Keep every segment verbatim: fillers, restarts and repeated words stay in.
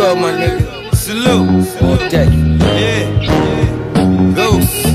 up, my nigga? Salute. All day. Yeah. Ghost.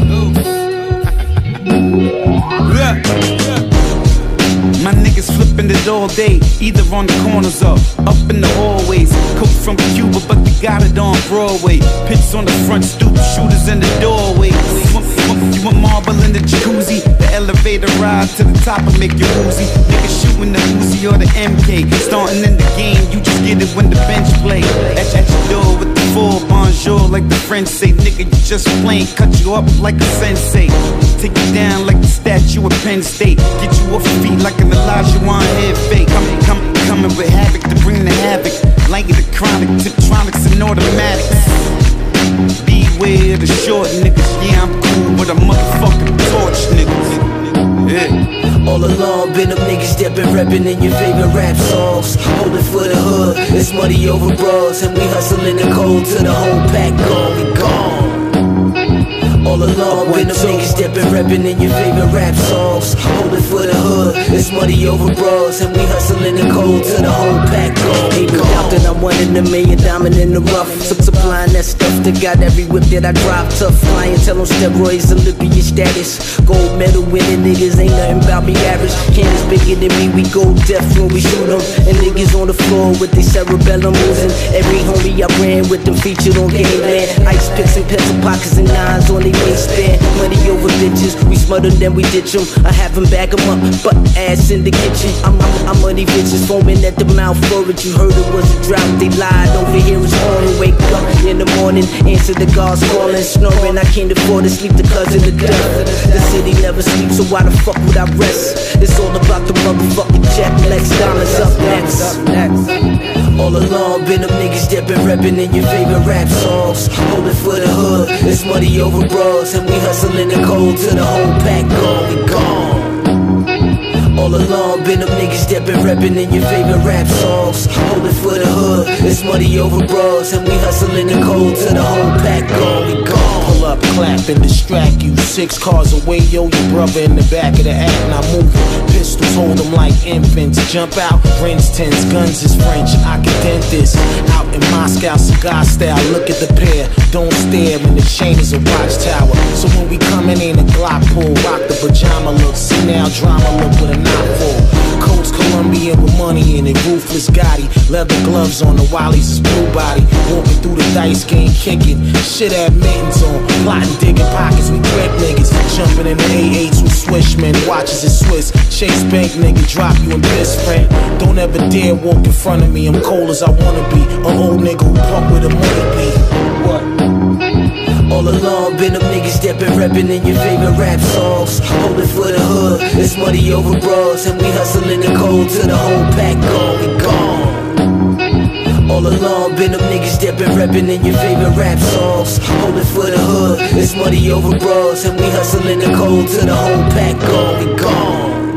My niggas flipping it all day, either on the corners or up in the hallways. Coke from Cuba, but they got it on Broadway. Pits on the front stoop, shooters in the doorway. You want, you want, you want marble in the jacuzzi? The elevator ride to the top and make you woozy. Niggas shooting the Uzi or the M K. Starting in the game, you just get it when the bench play. At, at your door with the full bonjour, like the French say. Nigga, you just plain, cut you up like a sensei. Take you down like the statue of Penn State. Get you off your feet like an Elijah Wan head fake. Coming, coming, coming with havoc to bring the havoc. Like the chronic, tiptronics and automatics. Beware the short niggas. Yeah, I'm cool with a motherfucking torch niggas. Yeah. All along, been them niggas that been rapping in your favorite rap songs. Holding for the hood, it's money over bras. And we hustling the cold till the whole pack gone, we gone. All along, been them niggas that been rapping in your favorite rap songs. Holding for the hood, it's money over bras. And we hustling the cold till the whole pack gone. Ain't no doubt that I'm one in a million, diamond in the rough. Supplying that stuff that got every whip that I drive tough. Clientele on steroids, Olympian status. Gold medal winning niggas ain't nothing about me average. Cannons bigger than me, we go deaf when we shoot them. And niggas on the floor with their cerebellum losing. Every homie I ran with them featured on Gangland. Ice picks and pencil pockets and nines on their waistband. Money over bitches, we smother them, then we ditch them. I have them bag them up, but ass in the kitchen. I'm, I'm, I'm money bitches foaming at the mouth for it. You heard it was a drought, they lied. Over here it's morning, wake up in the morning, answer the guards calling, snoring. I can't afford to sleep because of the death. The city never sleeps, so why the fuck would I rest? It's all about the motherfucking check. Lex Diamonds up next. All along, been them niggas that been rapping in your favorite rap songs. Holding for the hood, it's money over bras. And we hustling the cold till the whole pack gone, we gone. All along, been them niggas that been rapping in your favorite rap songs. Holding for the hood, it's money over bras. And we hustling the cold till the whole pack gone, we gone. Pull up, clap, and distract you. Six cars away, yo, your brother in the back of the act. Now moving, pistols hold them like infants. Jump out, rents, tens, guns is French. I can dent this. Out in Moscow, cigar style. Look at the pair, don't stare. And the chain is a watchtower. So when we come in, ain't a Glock pull. Rock the pajama look, see now drama look with a knot full. Coats Colombian with money in it, ruthless Gotti. Leather gloves on, the Wallies is blue body. Walking through the dice game, kicking. Shit had mittens on, plotting, digging pockets. We grip niggas, jumping in the A eights with Swishmen. Watches is Swiss, Chase Bank nigga, drop you in this friend. Don't ever dare walk in front of me. I'm cold as I wanna be. An old nigga who pump with a money beat. What? All along, been them niggas that been rapping in your favorite rap songs. Holding for the hood, it's money over bras. And we hustling the cold till the whole pack gone, we gone. All along, been them niggas that been rapping in your favorite rap songs. Holding for the hood, it's money over bras. And we hustling the cold till the whole pack gone, we gone.